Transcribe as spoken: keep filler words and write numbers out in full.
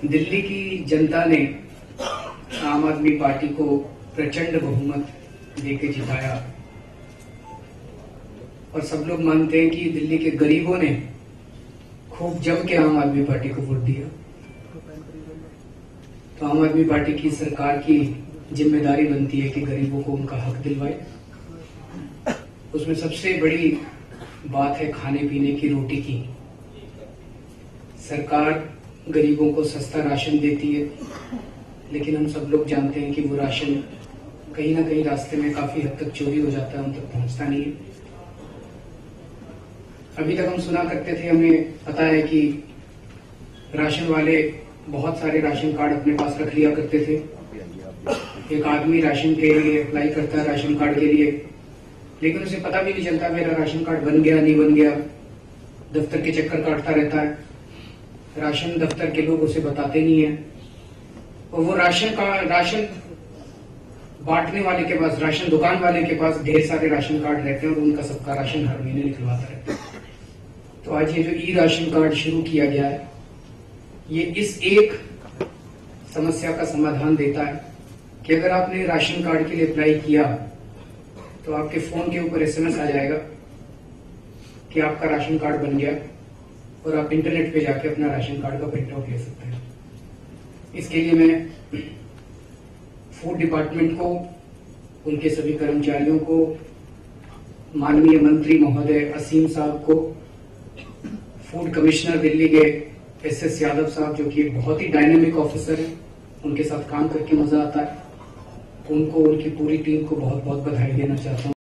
दिल्ली की जनता ने आम आदमी पार्टी को प्रचंड बहुमत देके जिताया और सब लोग मानते हैं कि दिल्ली के गरीबों ने खूब जम के आम आदमी पार्टी को वोट दिया। तो आम आदमी पार्टी की सरकार की जिम्मेदारी बनती है कि गरीबों को उनका हक दिलवाए। उसमें सबसे बड़ी बात है खाने पीने की, रोटी की। सरकार गरीबों को सस्ता राशन देती है, लेकिन हम सब लोग जानते हैं कि वो राशन कहीं ना कहीं रास्ते में काफी हद तक चोरी हो जाता है, उन तक पहुंचता नहीं है। अभी तक हम सुना करते थे, हमें पता है कि राशन वाले बहुत सारे राशन कार्ड अपने पास रख लिया करते थे। एक आदमी राशन के लिए अप्लाई करता है, राशन कार्ड के लिए, लेकिन उसे पता भी नहीं चलता मेरा राशन कार्ड बन गया नहीं बन गया। दफ्तर के चक्कर काटता रहता है, राशन दफ्तर के लोग उसे बताते नहीं है, और वो राशन का राशन बांटने वाले के पास, राशन दुकान वाले के पास ढेर सारे राशन कार्ड रहते हैं और उनका सबका राशन हर महीने निकलवाता रहता है। तो आज ये जो ई राशन कार्ड शुरू किया गया है, ये इस एक समस्या का समाधान देता है कि अगर आपने राशन कार्ड के लिए अप्लाई किया तो आपके फोन के ऊपर एसएमएस आ जाएगा कि आपका राशन कार्ड बन गया, और आप इंटरनेट पे जाके अपना राशन कार्ड का प्रिंट आउट ले सकते हैं। इसके लिए मैं फूड डिपार्टमेंट को, उनके सभी कर्मचारियों को, माननीय मंत्री महोदय असीम साहब को, फूड कमिश्नर दिल्ली के एस एस यादव साहब जो कि एक बहुत ही डायनेमिक ऑफिसर है, उनके साथ काम करके मजा आता है, उनको, उनकी पूरी टीम को बहुत बहुत बधाई देना चाहता हूँ।